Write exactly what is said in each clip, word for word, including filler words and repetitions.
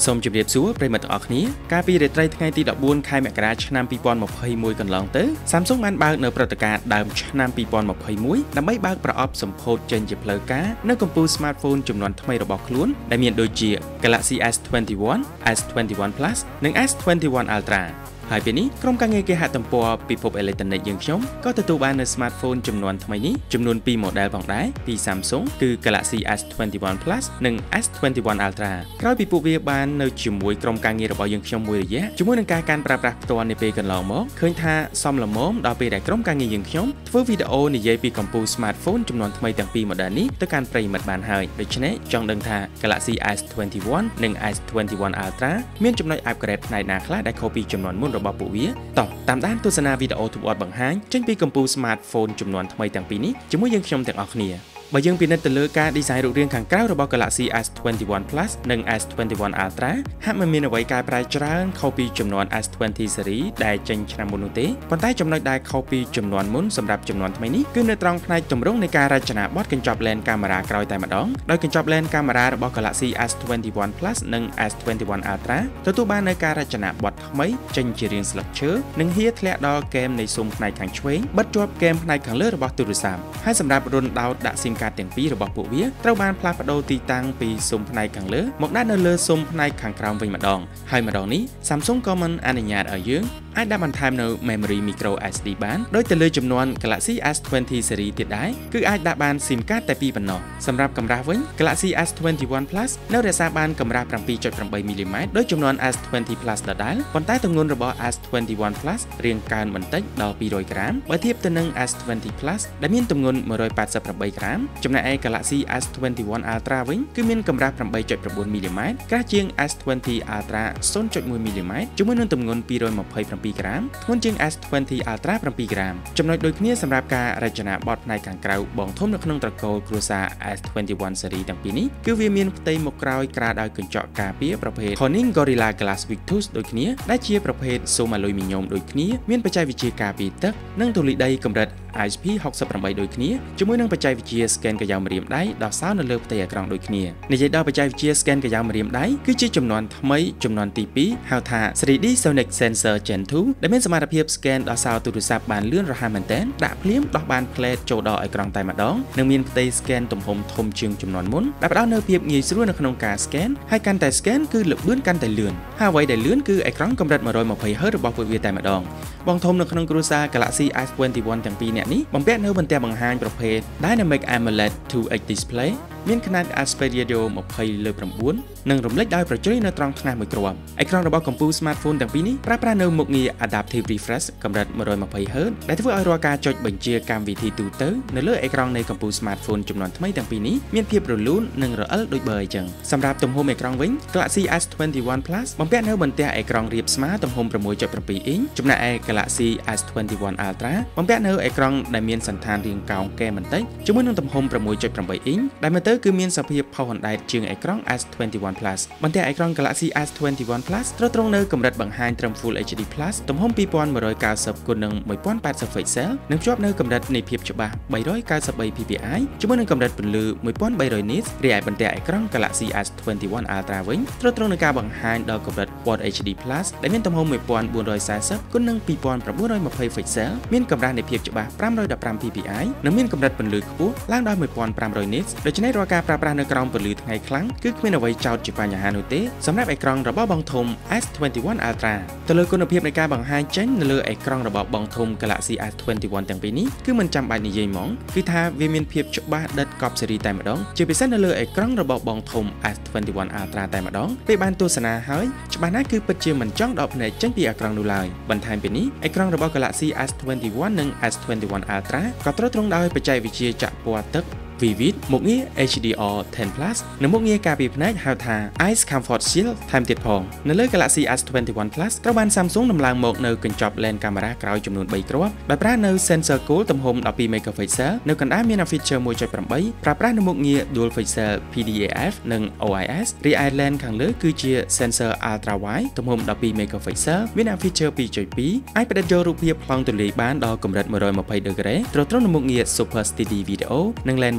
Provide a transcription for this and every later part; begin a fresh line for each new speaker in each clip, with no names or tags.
សូមជម្រាបសួរប្រិយមិត្តទាំងអស់គ្នាកាលពីរាត្រីថ្ងៃទីដប់បួនខែមករាឆ្នាំពីរពាន់ម្ភៃមួយកន្លងទៅ Samsung បានបើកនៅព្រឹត្តិការណ៍ដើមឆ្នាំពីរពាន់ម្ភៃមួយដើម្បីបើកប្រអប់សម្ពោធចេញជាផ្លូវការនៅកំពូល Smartphone ចំនួនថ្មីរបស់ខ្លួនដែលមានដូចជា Galaxy เอส ยี่สิบเอ็ด เอส ยี่สิบเอ็ด Plus និង เอส ยี่สิบเอ็ด Ultra ហើយពេលនេះក្រុមការងារគេហទំព័រពិភពអេឡិចត្រូនិកយើងខ្ញុំក៏ទទួលបាននៅ Smartphone ចំនួនថ្មីនេះចំនួនពីរ model ផងដែរពី Samsung គឺ Galaxy เอส ยี่สิบเอ็ด Plus និង เอส ยี่สิบเอ็ด Ultra ក្រោយពីពួកវាបាននៅជាមួយក្រុមការងាររបស់យើងខ្ញុំមួយរយៈជាមួយនឹងការកាន់ប្រើប្រាស់ផ្ទាល់នាពេលកន្លងមកឃើញថាសមល្មមដល់ពេលដែលក្រុមការងារយើងខ្ញុំធ្វើវីដេអូនិយាយពីកំពូល Smartphone ចំនួនថ្មីទាំងពីរ model នេះទៅកាន់ប្រិយមិត្តបានហើយដូច្នេះចង់ដឹងថា Galaxy เอส ยี่สิบเอ็ด និង เอส ยี่สิบเอ็ด Ultra មានចំណុច upgrade ផ្នែកណាខ្លះដែលខុសពីចំនួនមុនរបស់ពួកវាតោះតាមដានទស្សនាវីដេអូទូបអត់បង្ហាញចេញពីកំពូល Smartphone ចំនួនថ្មីទាំងពីរនេះជាមួយយើងខ្ញុំទាំងអស់គ្នាបើយើងពិនិត្យទៅលើការ design រូបរាងខាងក្រៅរបស់ Galaxy เอส ยี่สิบเอ็ด Plus និង เอส ยี่สิบเอ็ด Ultra ហាក់មិនមានអ្វីកែប្រែច្រើនខុសពីចំនួន เอส ยี่สิบ Series ដែលចេញឆ្នាំមុននោះទេប៉ុន្តែចំណុចដែលខុសពីចំនួនមុនសម្រាប់ចំនួនថ្មីនេះគឺនៅត្រង់ផ្នែកទម្រង់នៃការរចនាប័ទ្មកញ្ចប់ lens កាមេរ៉ាក្រោយតែម្ដងដោយកញ្ចប់ lens កាមេរ៉ារបស់ Galaxy เอส ยี่สิบเอ็ด Plus និង เอส ยี่สิบเอ็ด Ultra ទទួលបាននូវការរចនាប័ទ្មថ្មីចេញជារាងស្លឹកឈើនិងហៀធ្លាក់ដល់គែមនៃស៊ុមផ្នែកខាងឆ្វេងបិទជាប់គែមផ្នែកខាងលើរបស់ទូរស័ព្ទហើយសម្រាប់រុនដោតដាក់ SIM card ទាំងពីររបស់ពួកវាត្រូវបានផ្លាស់ប្ដូរទីតាំងពីស៊ុមផ្នែកខាងលើមកដាក់នៅលើស៊ុមផ្នែកខាងក្រោមវិញម្ដងហើយម្ដងនេះ Samsung ក៏មិនអនុញ្ញាតឲ្យយើងអាចដាក់បន្ថែមនៅ memory micro เอส ดี បានដោយទៅលើចំនួន Galaxy เอส ยี่สิบ Series ទៀតដែរគឺអាចដាក់បាន SIM card តែពីរប៉ុណ្ណោះសម្រាប់កម្រាស់វិញ Galaxy เอส ยี่สิบเอ็ด Plus នៅរក្សាបានកម្រាស់ seven point eight មីលីម៉ែត្រដោយចំនួន เอส ยี่สิบ Plus ដដែលប៉ុន្តែទម្ងន់របស់ เอส ยี่สิบเอ็ด Plus រាងកើនបន្តិចដល់two hundredក្រាមបើធៀបទៅនឹង เอส ยี่สิบ Plus ដែលមានទម្ងន់one hundred eighty-eightក្រាមចំណែកឯ Galaxy เอส ยี่สิบเอ็ด Ultra វិញគឺមានកម្រាស់ eight point nine មីលីម៉ែត្រក្រាស់ជាង เอส ยี่สิบ Ultra zero point one មីលីម៉ែត្រជាមួយនឹងទម្ងន់two hundred twenty-sevenក្រាមធ្ងន់ជាង เอส ยี่สิบ Ultra sevenក្រាមចំណុចដូចគ្នាសម្រាប់ការរចនាប័ទ្មផ្នែកខាងក្រៅបងធំនៅក្នុងត្រកូលគ្រួសារ เอส ยี่สิบเอ็ด Series ទាំងពីរនេះគឺវាមានផ្ទៃមុខក្រោយក្រាលដោយកញ្ចក់ការពារប្រភេទ Corning Gorilla Glass Victus ដូចគ្នាដែលជាប្រភេទស៊ុមអាលុយមីញ៉ូមដូចគ្នាមានបច្ចេកវិទ្យាការពារទឹកនិងធូលីដីកម្រិតI P six eighty-eight ដូចគ្នាជាមួយនឹងបច្ចេកវិទ្យា scan កាយ៉ៅម្រាមដៃដោះសោនៅលើផ្ទៃអេក្រង់ដូចគ្នានិយាយដល់បច្ចេកវិទ្យា scan កាយ៉ៅម្រាមដៃគឺជាចំនួនថ្មីចំនួនទីtwoហៅថា three D Sonic Sensor Gen two ដែលមានសមត្ថភាព scan ដោះសោទូរស័ព្ទបានលឿនរហ័សមែនទែនដាក់ភ្លាមដោះបាន plate ចូលដល់អេក្រង់តែម្ដងនិងមានផ្ទៃ scan ទំហំធំជាងចំនួនមុនដែលផ្ដល់នូវភាពងាយស្រួលនៅក្នុងការ scan ហើយកាន់តែ scan គឺលឿនកាន់តែលឿនហើយអ្វីដែលលឿនគឺអេក្រង់កម្រិតone hundred twenty Hz របស់ពួកវាតែម្ដងបងធំនៅក្នុងគ្រួសារ Galaxy เอส ยี่สิบเอ็ด ទាំងពីរនាក់នេះបំពាក់នៅបន្ទះបង្ហាញប្រភេទ Dynamic AMOLED two X Display មានខនាត aspect ratio twentyលើnineនិងរំលេចដោយប្រជ្រៃនៅត្រង់ថ្ងាសមួយគ្រាប់អេក្រង់របស់កំពូល Smartphone ទាំងពីរនេះប្រើប្រាស់នៅមុខងារ Adaptive Refresh កម្រិតone hundred twenty Hz ដែលធ្វើឲ្យរាល់ការចុចបញ្ជាកម្មវិធីទូទៅនៅលើអេក្រង់នៃកំពូល Smartphone ចំនួនថ្មីទាំងពីរនេះមានភាពរលូននិងរអិលដូចបើអញ្ចឹងសម្រាប់ទំហំអេក្រង់វិញ Galaxy เอส ยี่สิบเอ็ด Plus បំពាក់នៅបន្ទះអេក្រង់រាបស្មើទំហំsix point seven អ៊ីនចំណែកឯ Galaxy เอส ยี่สิบเอ็ด Ultra បំពាក់នៅអេក្រង់ដែលមានសន្តានរាងកោងកែបន្តិចជាមួយនឹងទំហំsix point eight អ៊ីនដែលមើលទៅគឺមានសភាពផុសអណ្ដែតជាងអេក្រង់ เอส ยี่สิบเอ็ด Plus បន្ទះអេក្រង់ Galaxy เอส ยี่สิบเอ็ด Plus ត្រូវត្រង់នៅកម្រិតបង្ហាញត្រឹម Full เอช ดี Plus ទំហំtwo thousand one hundred ninetyគុណនឹងone thousand eighty pixel និងជាប់នៅកម្រិតនៃភាពច្បាស់three ninety-three พี พี ไอ ជាមួយនឹងកម្រិតពន្លឺthirteen hundred nits រីឯបន្ទះអេក្រង់ Galaxy เอส ยี่สิบเอ็ด Ultra វិញត្រូវត្រង់នៅការបង្ហាញដល់កម្រិត Quad เอช ดี Plus ដែលមានទំហំone thousand four hundred fortyគុណនឹងtwo thousand nine hundred twenty pixel មានកម្រាស់នៃភាពច្បាស់five fifteen พี พี ไอ និងមានកម្រិតពន្លឺខ្ពស់ឡើងដល់fifteen hundred nits ដូច្នេះរាល់ការប្រើប្រាស់នៅក្រោមពន្លឺថ្ងៃខ្លាំងគឺគ្មានអ្វីចោទជាបញ្ហានោះទេសម្រាប់អេក្រង់របស់បងធំ เอส ยี่สิบเอ็ด Ultra ទៅលើគុណភាពនៃការបង្ហាញចេញនៅលើអេក្រង់របស់បងធំ Galaxy เอส ยี่สิบเอ็ด ទាំងពីរនេះគឺមិនចាំបាច់និយាយហ្មងគឺថាវាមានភាពច្បាស់ដិតកប់ស៊េរីតែម្ដងជាពិសេសនៅលើអេក្រង់របស់បងធំ เอส ยี่สิบเอ็ด Ultra តែម្ដងពេលបានទស្សនាហើយច្បាស់ណាស់គឺពិតជាមិនចង់ដកភ្នែកចេញពីអេក្រង់នោះឡើយបន្ថែមពីនេះអេក្រង់របស់ Galaxy เอส ยี่สิบเอ็ด និង เอส ยี่สิบเอ็ด Ultra ក៏ត្រូវត្រង់ដោយបច្ចេកវិទ្យាចាក់ពណ៌ទឹកVivid មុខងារ H D R ten plus និងមុខងារការពារភ្នែកហៅថា Ice Comfort Shield ថែមទៀតផងនៅលើ Galaxy เอส ยี่สิบเอ็ด Plus ត្រូវបាន Samsung ដំឡើងមកនៅកញ្ចប់ lens កាមេរ៉ាក្រោយចំនួនthreeគ្រាប់ដែលប្រើនៅ sensor gold ទំហំtwelve megapixel នៅកណ្ដាលមាន feature one point eight ប្រើប្រាស់នៅមុខងារ dual pixel P D A F និង O I S រីឯ lens ខាងលើគឺជា sensor ultra wide ទំហំtwelve megapixel មាន feature two point two អាចផ្ដិតយករូបភាពប្លង់ទូលាយបានដល់កម្រិតone hundred twenty ដឺក្រេត្រូវត្រង់នៅមុខងារ Super Steady Video និង lens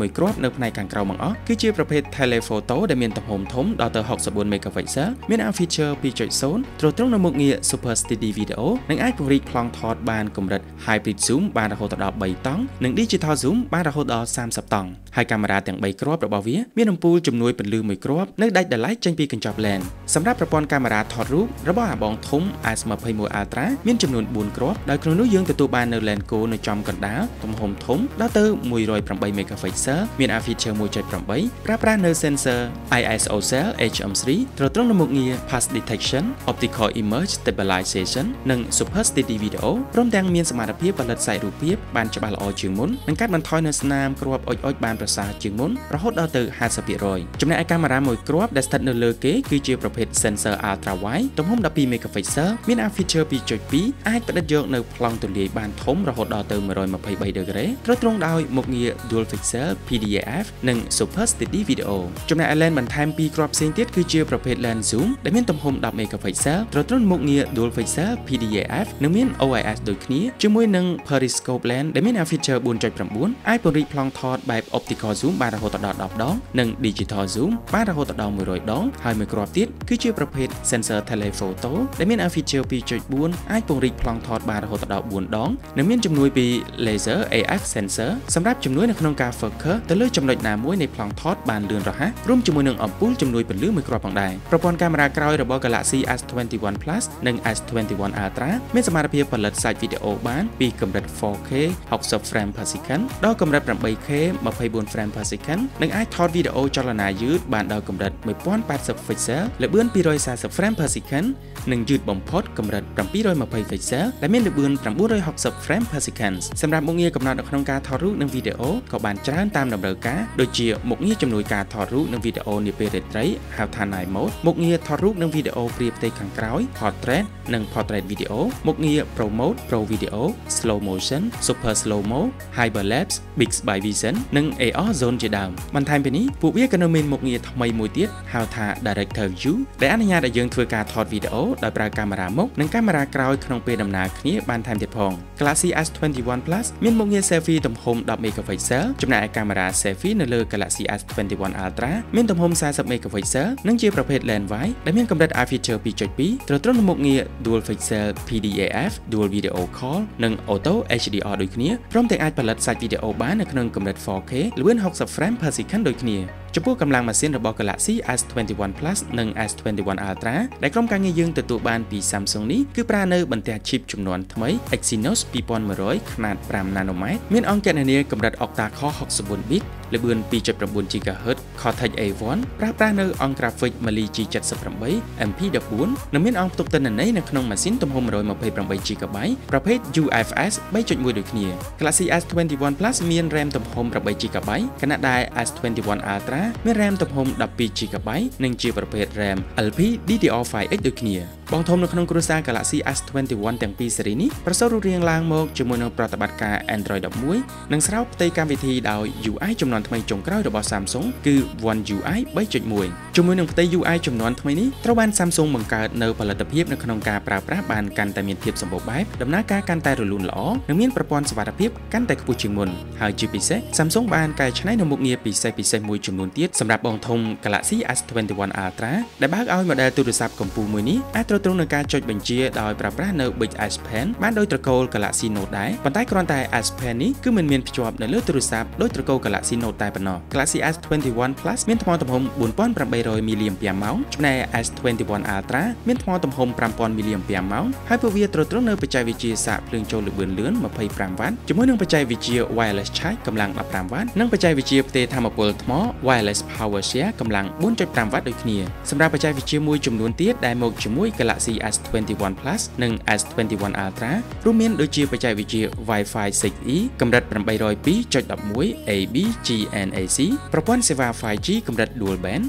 មួយគ្រាប់នៅផ្នែកខាងក្រោមបង្អស់គឺជាប្រភេទ telephoto ដែលមានទំហំធំដល់ទៅหกสิบสี่ megapixel មាន aperture two point zero ទ្រទ្រង់នៅមុខងារ Super Steady Video និងអាចពង្រីកប្លង់ថតបានកម្រិត Hybrid Zoom បានរហូតដល់ three តង់និង Digital Zoom បានរហូតដល់thirtyតង់ហើយកាមេរ៉ាទាំងthreeគ្រាប់របស់វាមានអំពូលជំនួយពន្លឺមួយគ្រាប់នៅដាច់ដោយឡែកចេញពីកញ្ចប់ lens សម្រាប់ប្រព័ន្ធកាមេរ៉ាថតរូបរបស់អាបងធំ S twenty-one Ultra មានចំនួនfourគ្រាប់ដោយក្នុងនោះយើងទទួលបាននៅ lens Go នៅចំកណ្ដាលទំហំធំដល់ទៅone oh eight megapixel មាន aperture one point eight ប្រើប្រាស់នៅ sensor I S O Cell H M three ទ្រទ្រង់នៅមុខងារ Path Detection Optical Image Stabilization និង Super Steady Video ព្រមទាំងមានសមត្ថភាពផលិតសាច់រូបភាពបានច្បាស់ល្អជាងមុននិងកាត់បន្ថយនៅស្នាមគ្រាប់អុចអុចបានប្រសើរជាងមុនរហូតដល់ទៅfifty percent ចំណែកឯកាមេរ៉ាមួយគ្រាប់ដែលស្ថិតនៅលើគេគឺជាប្រភេទ sensor ultra wide ទំហំtwelve megapixel មាន aperture two point two អាចផ្ដិតយកនៅប្លង់ទូលាយបានធំរហូតដល់ទៅone twenty-three ដឺក្រេទ្រទ្រង់ដោយមុខងារ Dual Pixel P D A F និង Super Steady Video ចំណែកឯ lens បន្ថែមពីរគ្រាប់ផ្សេងទៀតគឺជាប្រភេទ lens zoom ដែលមានទំហំten megapixel ទ្រទ្រង់មុខងារ Dual Pixel P D A F និងមាន O I S ដូចគ្នាជាមួយនឹង Periscope lens ដែលមាន aperture four point nine អាចពង្រីកប្លង់ថតបែប Optical Zoom បានរហូតដល់tenដងនិង Digital Zoom បានរហូតដល់one hundredដងហើយមួយគ្រាប់ទៀតគឺជាប្រភេទ Sensor Telephoto ដែលមាន aperture two point four អាចពង្រីកប្លង់ថតបានរហូតដល់fourដងនិងមានជំនួយពី Laser A F Sensor សម្រាប់ជំនួយនៅក្នុងការ focus ទៅលើចំណុចណាមួយនៃប្លង់ថតបានលឿនរហ័សរួមជាមួយនឹងអំពូលជំនួយពន្លឺមួយគ្រាប់ផងដែរប្រព័ន្ធកាមេរ៉ាក្រោយរបស់ Galaxy S twenty-one Plus និង S twenty-one Ultra មានសមត្ថភាពផលិតសាច់វីដេអូបានពីកម្រិតfour K sixty frames per second ដល់កម្រិតeight K twenty-four frames per second និងអាចថតវីដេអូចលនាយឺតបានដល់កម្រិតone thousand eighty pixel ល្បឿនtwo hundred forty frames per second និងយឺតបំផុតកម្រិតseven hundred twenty pixel ដែលមានល្បឿនnine hundred sixty frames per second សម្រាប់មុខងារកំណត់នៅក្នុងការថតរូបនិងវីដេអូក៏បានច្រើនតាមតម្រូវការដូចជាមុខងារជំនួយការថតរូបនិងវីដេអូនាពេលរាត្រីហៅថា Night Mode មុខងារថតរូបនិងវីដេអូព្រាផ្ទៃខាងក្រោយ Portrait និង Portrait Video មុខងារ Pro Mode Pro Video Slow Motion Super Slow Mo Hyperlapse Bixby Vision និង A R Zone ជាដើមបន្ថែមពីនេះពួកវាក៏នៅមានមុខងារថ្មីមួយទៀតហៅថា Director View ដែលអនុញ្ញាតឲ្យយើងធ្វើការថតវីដេអូដោយប្រើកាមេរ៉ាមុខនិងកាមេរ៉ាក្រោយក្នុងពេលដំណើរគ្នាបានថែមទៀតផង Galaxy S twenty-one Plus មានមុខងារ Selfie ទំហំten megapixel ចំណែកឯកាមេរ៉ា Selfie នៅលើ Galaxy S twenty-one Ultra មានទំហំforty megapixel និងជាប្រភេទ lens wide ដែលមានកម្រិត aperture two point two ទ្រទ្រង់នៅមុខងារ Dual Pixel P D A F Dual Video Call និង Auto H D R ដូចគ្នាព្រមទាំងអាចផលិតសាច់វីដេអូបាននៅក្នុងកម្រិតfour K ល្បឿនsixty frames per second ដូចគ្នាចំពោះកម្លាំងម៉ាស៊ីនរបស់ Galaxy S twenty-one Plus និង S twenty-one Ultra ដែលក្រុមការងារយើងទទួលបានពី Samsung នេះគឺប្រើនៅបន្ទះ chip ចំនួនថ្មី Exynos twenty-one hundred ខ្នាតfive nanometer មានអង្គគណនាកម្រិត octa core sixty-four bit ល្បឿនtwo point nine gigahertz Cortex A one ប្រើប្រាស់នៅអង្គ graphic Mali G seventy-eight M P fourteen និងមានអង្គផ្ទុកទិន្នន័យនៅក្នុងម៉ាស៊ីនទំហំone hundred twenty-eight gigabyte ប្រភេទ U F S three point one ដូចគ្នា Galaxy S twenty-one Plus មាន RAM ទំហំeight gigabyte ខណៈដែល S twenty-one Ultra មាន RAM ទំហំtwelve gigabyte និងជាប្រភេទ RAM L P D D R five X ដូចគ្នាបងធំនៅក្នុងគ្រួសារ Galaxy S twenty-one ទាំងពីរស៊េរីនេះប្រសូតរូបរាងឡើងមកជាមួយនឹងប្រតិបត្តិការ Android eleven និងស្រោបផ្ទៃកម្មវិធីដោយ U I ចំនួនថ្មីចុងក្រោយរបស់ Samsung គឺ One U I three point one ជាមួយនឹងផ្ទៃ U I ចំនួនថ្មីនេះត្រូវបាន Samsung បង្កើតនៅផលិតភាពនៅក្នុងការប្រើប្រាស់បានកាន់តែមានភាពសម្បូរបែបដំណើរការកាន់តែរលូនល្អនិងមានប្រព័ន្ធសុវត្ថិភាពកាន់តែខ្ពស់ជាងមុនហើយជាពិសេស Samsung បានកែច្នៃនៅមុខងារពិសេសពិសេសមួយចំនួនទៀតសម្រាប់បងធំ Galaxy S twenty-one Ultra ដែលបើកឲ្យ model ទូរស័ព្ទកំពូលមួយនេះអាចទ្រទ្រង់នឹងការចុចបញ្ជាដោយប្រើប្រាស់នៅ Big S Pen បានដោយត្រកូល Galaxy Note ដែរប៉ុន្តែគ្រាន់តែ S Pen នេះគឺមិនមានភ្ជាប់នៅលើទូរស័ព្ទដោយត្រកូល Galaxy Note តែប៉ុណ្ណោះ Galaxy S twenty-one Plus មានថ្មទំហំfour thousand eight hundred milliampere hour ចំណែក S twenty-one Ultra មានថ្មទំហំfive thousand milliampere hour ហើយពួកវាទ្រទ្រង់នៅបច្ចេកវិទ្យាសាកភ្លើងចូលល្បឿនលឿនtwenty-five watt ជាមួយនឹងបច្ចេកវិទ្យា Wireless Charge កម្លាំងfifteen watt និងបច្ចេកវិទ្យាផ្ទេរថាមពលថ្ម Wireless Power Share កម្លាំងfour point five watt ដូចគ្នាសម្រាប់បច្ចេកវិទ្យាមួយចំនួនទៀតដែលមកជាមួយ Galaxy S twenty-one Plus និង S twenty-one Ultra រួមមានដូចជាបច្ចេកវិទ្យា Wi-Fi six E កម្រិតeight oh two dot eleven A B G N A C ប្រព័ន្ធសេវា five G កម្រិត Dual Band Bluetooth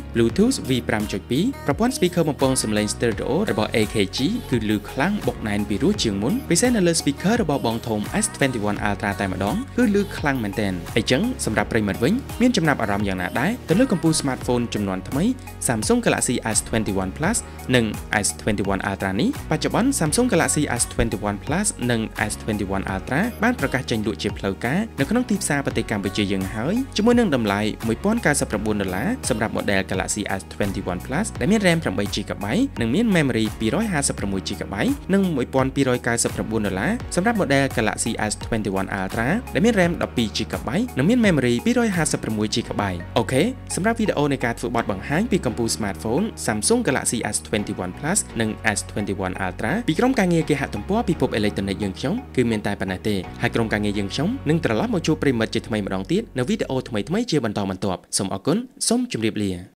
Bluetooth วี five point two ប្រព័ន្ធ speaker បំពងសំឡេង stereo របស់ เอ เค จี គឺលឺខ្លាំងបុកណែនពីរោះជាងមុនពិសេសនៅលើ speaker របស់បងធំ เอส twenty-one Ultra តែម្ដងគឺលឺខ្លាំងមែនទែនអញ្ចឹងសម្រាប់ប្រិយមិត្តវិញមានចំណាប់អារម្មណ៍យ៉ាងណាដែរទៅលើកំពូល smartphone ចំនួនថ្មី Samsung Galaxy เอส twenty-one Plus និង เอส twenty-one Ultra នេះបច្ចុប្បន្ន Samsung Galaxy เอส twenty-one Plus និង เอส twenty-one Ultra បានប្រកាសចេញលក់ជាផ្លូវការនៅក្នុងទីផ្សារប្រទេសកម្ពុជាយើងហើយជាមួយនឹងតម្លៃone thousand ninety-nineដុល្លារសម្រាប់ model Galaxy เอส twenty-one Plus ដែលមាន RAM eightជីហ្គាបៃត៍ និងមាន memory two hundred fifty-sixជីហ្គាបៃត៍ និងone thousand two hundred ninety-nineដុល្លារសម្រាប់ model Galaxy เอส twenty-one Ultra ដែលមាន RAM twelveជីហ្គាបៃត៍ និងមាន memory two hundred fifty-sixជីហ្គាបៃត៍ អូខេសម្រាប់វីដេអូនៃការធ្វើបទបង្ហាញពីកំពូល smartphone Samsung Galaxy เอส twenty-one Plus និង เอส twenty-one Ultra ពីក្រុមការងារគេហទំព័រពិភពអេឡិចត្រូនិកយើងខ្ញុំគឺមានតែប៉ុណ្ណេះទេហើយក្រុមការងារយើងខ្ញុំនឹងត្រឡប់មកជួបប្រិមិត្តជាថ្មីម្ដងទៀតនៅវីដេអូថ្មីៗជាបន្តបន្ទាប់សូមអរគុណសូមជម្រាបលា